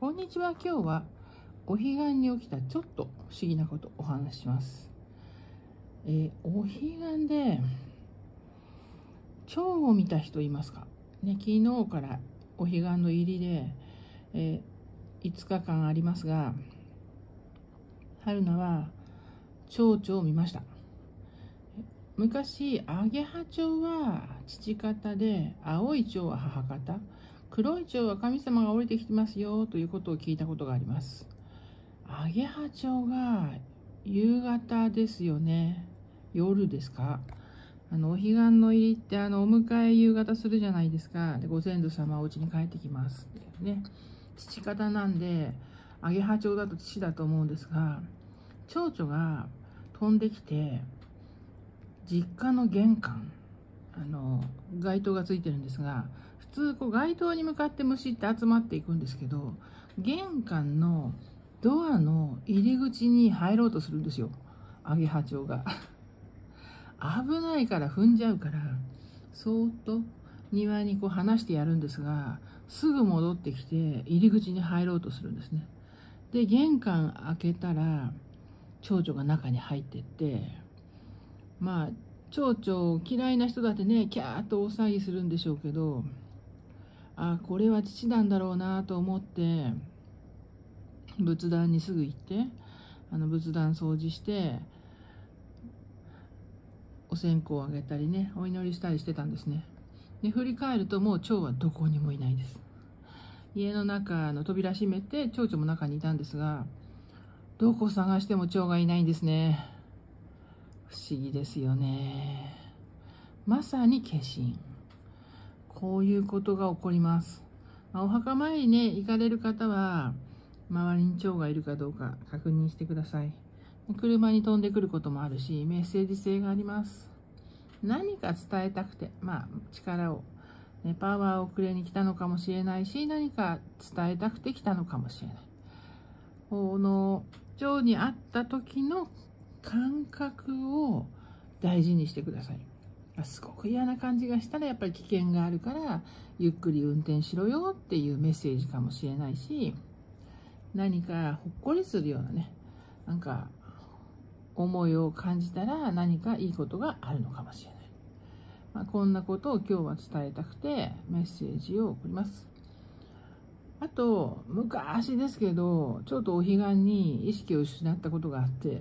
こんにちは。今日はお彼岸に起きたちょっと不思議なことをお話しします。お彼岸で蝶を見た人いますかね。昨日からお彼岸の入りで、5日間ありますが、春菜は蝶々を見ました。昔アゲハチョウは父方で、青い蝶は母方、黒い蝶は神様が降りてきてますよということを聞いたことがあります。アゲハチョウが夕方ですよね。夜ですか。お彼岸の入りってお迎え夕方するじゃないですか。で、ご先祖様お家に帰ってきますってね。父方なんでアゲハチョウだと父だと思うんですが、蝶々が飛んできて実家の玄関、街灯がついてるんですが、普通街灯に向かって虫って集まっていくんですけど、玄関のドアの入り口に入ろうとするんですよ、アゲハチョウが。危ないから踏んじゃうから、そーっと庭に離してやるんですが、すぐ戻ってきて入り口に入ろうとするんですね。で、玄関開けたら蝶々が中に入ってって、蝶々嫌いな人だってね、キャーッと大騒ぎするんでしょうけど、これは父なんだろうなと思って仏壇にすぐ行って、仏壇掃除してお線香をあげたりね、お祈りしたりしてたんですね。で、振り返るともう蝶はどこにもいないです。家の中の扉閉めて蝶々も中にいたんですが、どこ探しても蝶がいないんですね。不思議ですよね。まさに化身。こういうことが起こります。お墓参りね、行かれる方は周りに蝶がいるかどうか確認してください。車に飛んでくることもあるし、メッセージ性があります。何か伝えたくて、力を、パワーをくれに来たのかもしれないし、何か伝えたくて来たのかもしれない。この蝶に会った時の感覚を大事にしてください。すごく嫌な感じがしたらやっぱり危険があるからゆっくり運転しろよっていうメッセージかもしれないし、何かほっこりするようなね、なんか思いを感じたら何かいいことがあるのかもしれない。こんなことを今日は伝えたくてメッセージを送ります。あと昔ですけど、ちょっとお彼岸に意識を失ったことがあって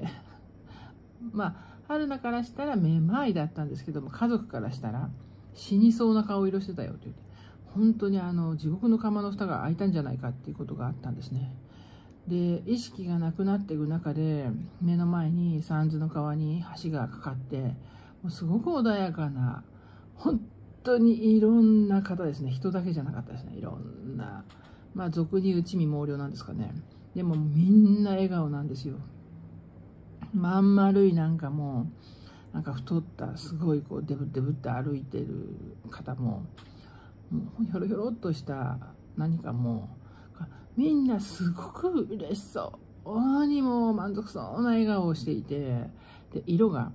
春菜からしたらめまいだったんですけども、家族からしたら死にそうな顔色してたよって言って、本当に地獄の釜の蓋が開いたんじゃないかっていうことがあったんですね。で、意識がなくなっていく中で目の前に三途の川に橋がかかって、もうすごく穏やかな、本当にいろんな方ですね。人だけじゃなかったですね。いろんな、俗に内見毛量なんですかね。でもみんな笑顔なんですよ。まん丸いなんか太ったすごいデブデブって歩いてる方も、ひょろひょろっとした何かみんなすごく嬉しそう、にも満足そうな笑顔をしていて、で色が、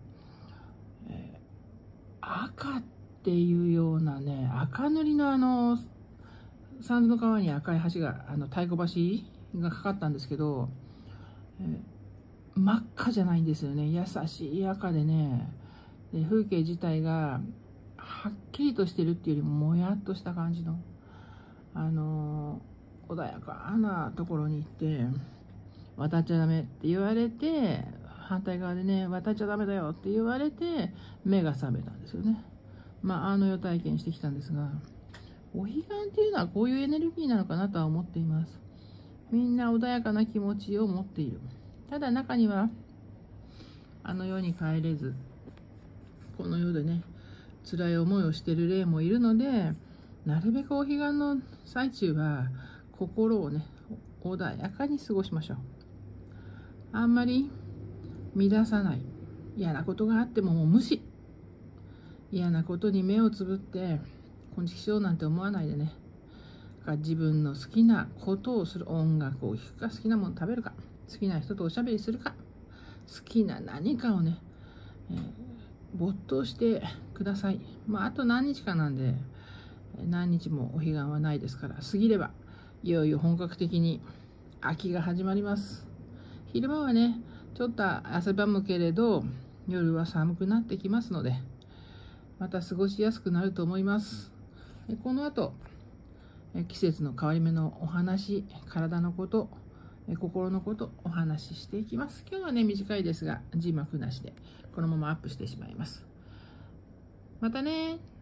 赤っていうようなね、赤塗りの三途の川に赤い橋が太鼓橋がかかったんですけど、真っ赤じゃないんですよね。優しい赤でね、で風景自体がはっきりとしてるっていうよりももやっとした感じの穏やかなところに行って、渡っちゃダメって言われて、反対側でね、渡っちゃダメだよって言われて目が覚めたんですよね。世体験してきたんですが、お彼岸っていうのはこういうエネルギーなのかなとは思っています。みんな穏やかな気持ちを持っている。ただ中には世に帰れず、この世でね辛い思いをしている霊もいるので、なるべくお彼岸の最中は心をね穏やかに過ごしましょう。あんまり乱さない。嫌なことがあってももう無視。嫌なことに目をつぶってこんちきしようなんて思わないでね、自分の好きなことをする。音楽を聴くか、好きなもの食べるか、好きな人とおしゃべりするか、好きな何かをね、没頭してください。あと何日かなんで、何日もお彼岸はないですから、過ぎればいよいよ本格的に秋が始まります。昼間はね、ちょっと汗ばむけれど、夜は寒くなってきますので、また過ごしやすくなると思います。この後、季節の変わり目のお話、体のこと、心のことお話ししていきます。今日はね、短いですが字幕なしでこのままアップしてしまいます。またね。